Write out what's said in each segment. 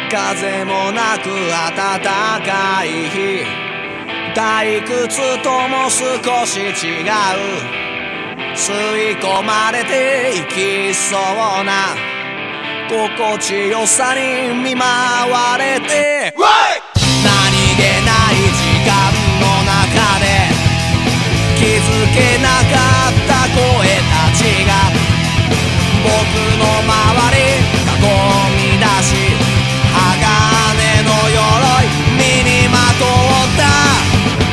風もなく暖かい日、退屈とも少し違う、吸い込まれていきそうな心地よさに見舞われて、何気ない時間の中で気づけなかった声たちが僕の周り囲み出し、鋼の鎧身にまとった。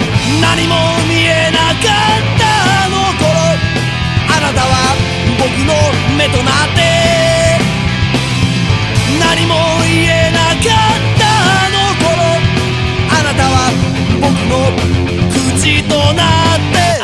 何も見えなかったあの頃、あなたは僕の目となって、何も言えなかったあの頃、あなたは僕の口となって、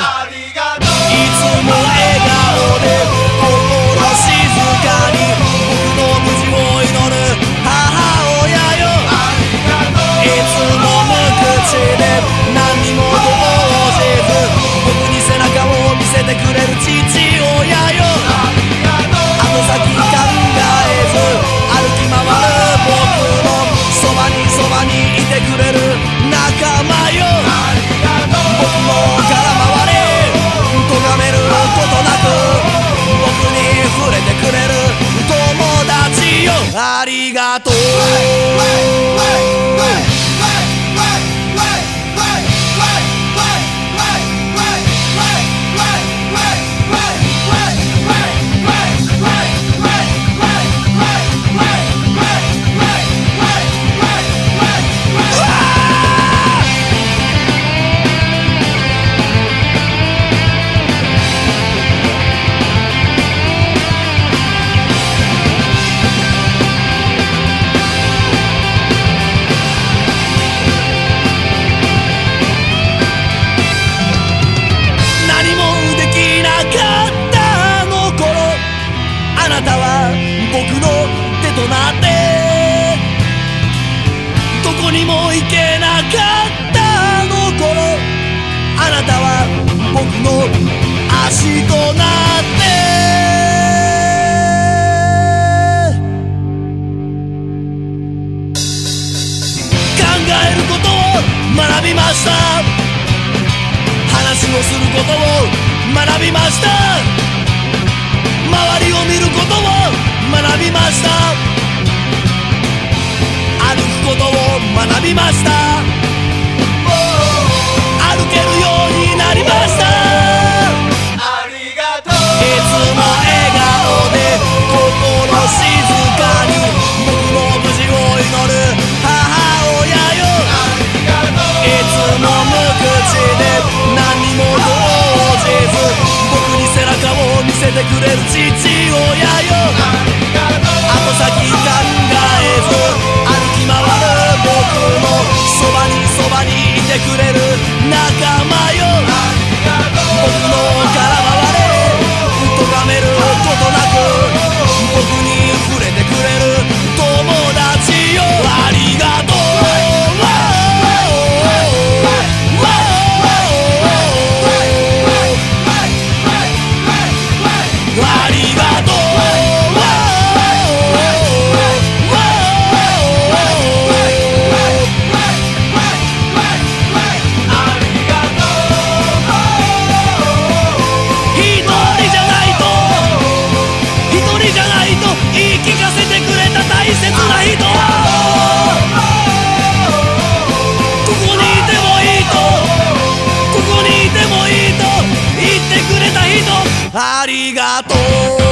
いつも笑顔で心静かに僕の無事を祈る母親よ。いつも無口で何にも動じず僕に背中を見せてくれる父親よ。後先考えず歩き回る僕のそばにいてくれる仲間よ。僕のから回れ咎めることなく僕に触れてくれる友達よ。ありがとう。あなたは僕の手となってどこにも行けなかったあの頃、あなたは僕の足となって考えることを学びました。話をすることを学びました。周りを見ることを学びました。歩くことを学びました。歩けるようになりました。ありがとう。いつも笑顔で心静かに僕の無事を祈る母親よ。いつも無口で何にも動じず僕に背中を見せてくれる父親よ。後先考えず歩き回る僕のそばにいてくれる仲間よ。僕のから回れ咎めることなく僕に触れてくれる友達よ。ありがとう。ありがとう。ありがとう。